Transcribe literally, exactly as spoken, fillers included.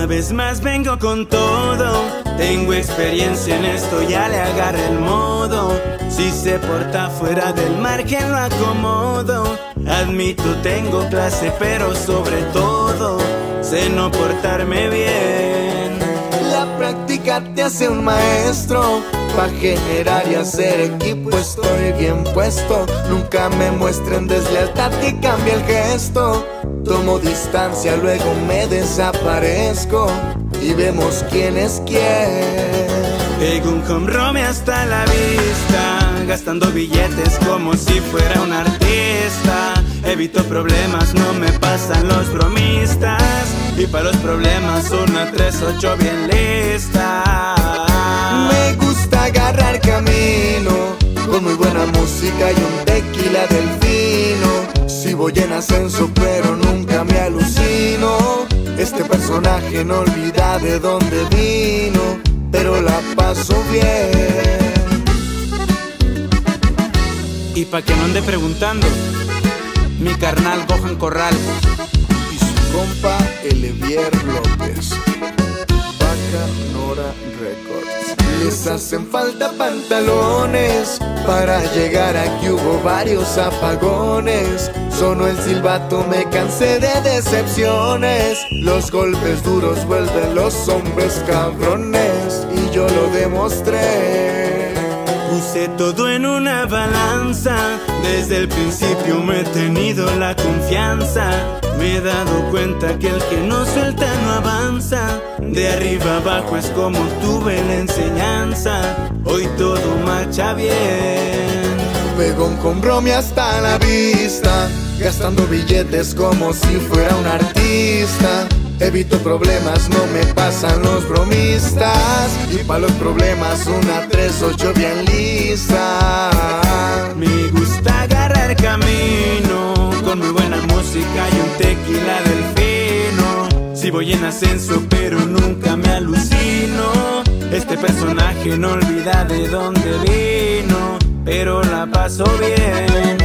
Una vez más vengo con todo, tengo experiencia en esto, ya le agarré el modo. Si se porta fuera del margen lo acomodo. Admito tengo clase pero sobre todo sé no portarme bien. La práctica te hace un maestro, pa' generar y hacer equipo estoy bien puesto. Nunca me muestren deslealtad que cambia el gesto. Tomo distancia, luego me desaparezco y vemos quién es quién. Pego un home run hasta la vista, gastando billetes como si fuera un artista. Evito problemas, no me pasan los bromistas, y para los problemas una tres ocho bien lista. Me gusta agarrar camino, con muy buena música y un tequila del fino. Si voy en ascenso pero nunca me alucino. Este personaje no olvida de dónde vino, pero la paso bien. Y pa' que no ande preguntando, mi carnal Gohan Corral y su compa Elivier López, Bacanora Records. Les hacen falta pantalones, para llegar aquí hubo varios apagones. Sonó el silbato, me cansé de decepciones. Los golpes duros vuelven los hombres cabrones, y yo lo demostré. Puse todo en una balanza, desde el principio me he tenido la confianza. Me he dado cuenta que el que no suelta no avanza. De arriba abajo es como tuve la enseñanza. Hoy todo marcha bien. Pegón con brome hasta la vista, gastando billetes como si fuera un artista. Evito problemas, no me pasan los bromistas, y pa' los problemas una tres ocho bien lista. Me gusta agarrar camino, con muy buena música y un tequila del fino. Si voy en ascenso pero nunca me alucino. Este personaje no olvida de dónde vino, pero la paso bien.